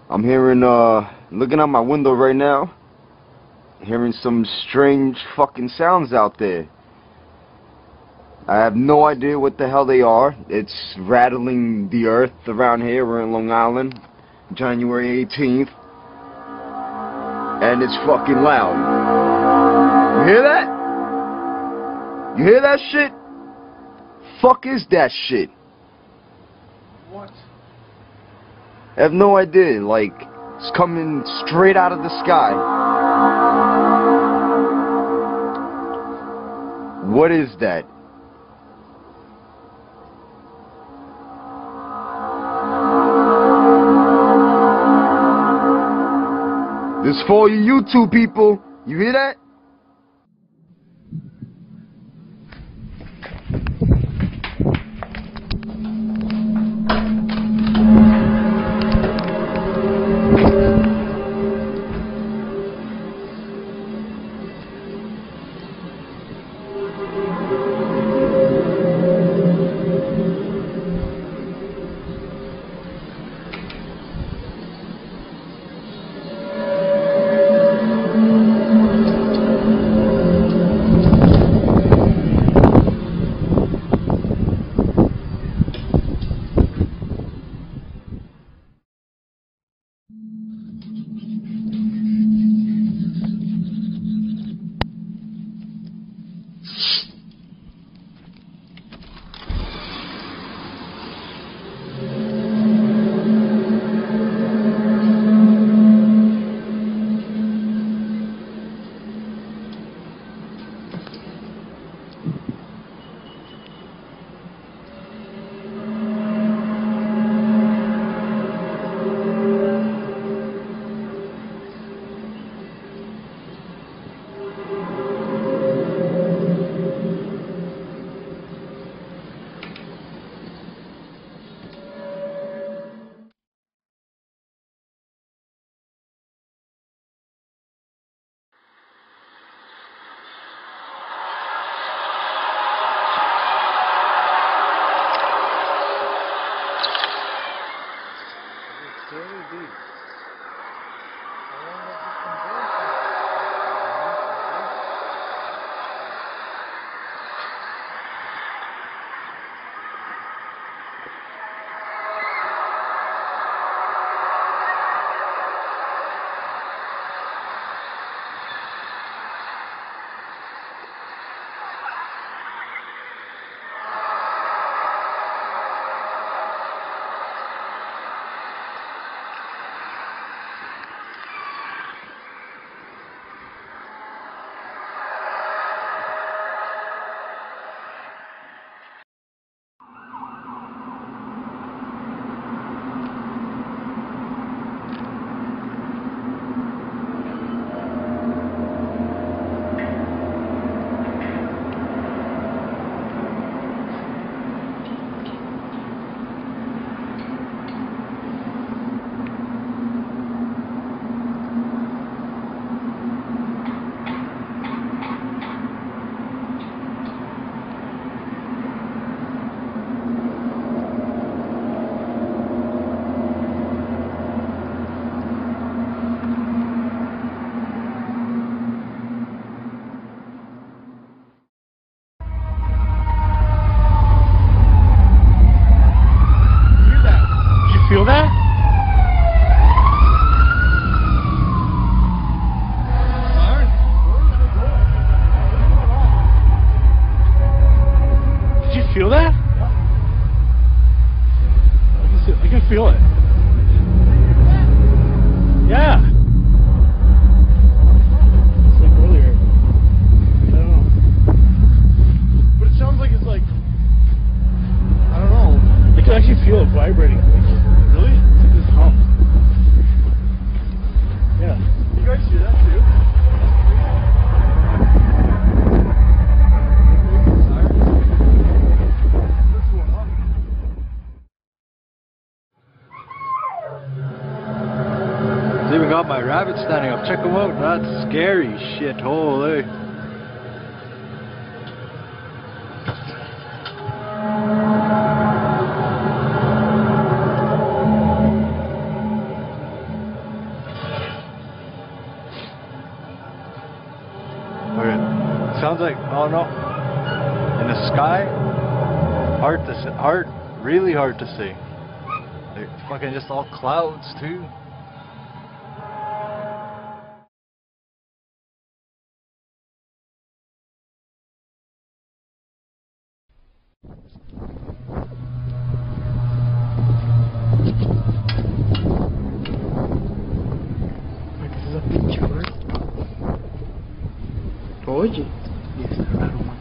I'm hearing, looking out my window right now, hearing some strange fucking sounds out there. I have no idea what the hell they are. It's rattling the earth around here. We're in Long Island, January 18th. And it's fucking loud. You hear that? You hear that shit? Fuck is that shit? What? I have no idea. Like, it's coming straight out of the sky. What is that? This is for you YouTube people. You hear that? Feel that? Did you feel that? I can feel it. Yeah. It's like earlier. I don't know. But it sounds like it's like, I don't know. I can actually feel it vibrating. Really? It's like this hum. Yeah. You guys hear that too? It's even got my rabbit standing up. Check them out. That's scary shit. Holy. Sounds like, oh no. In the sky? Hard to see. Really hard to see. They're fucking just all clouds too. This is a picture, right? Oye. Yes, raro, man.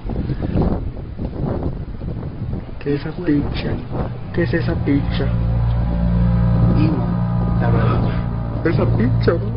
¿Qué es esa pizza? ¿Qué es esa pizza? Imo, la verdad. Esa pizza, ¿no?